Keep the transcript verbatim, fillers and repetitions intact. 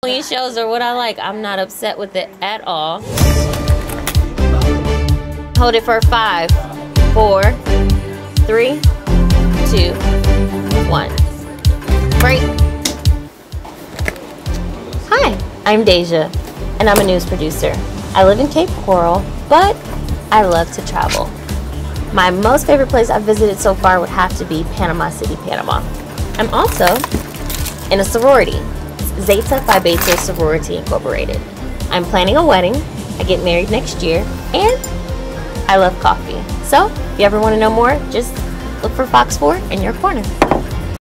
These shows are what I like. I'm not upset with it at all. Hold it for five, four, three, two, one. Break. Hi, I'm Deja, and I'm a news producer. I live in Cape Coral, but I love to travel. My most favorite place I've visited so far would have to be Panama City, Panama. I'm also in a sorority, Zeta Phi Beta Sorority Incorporated. I'm planning a wedding, I get married next year, and I love coffee. So, if you ever want to know more, just look for Fox four in your corner.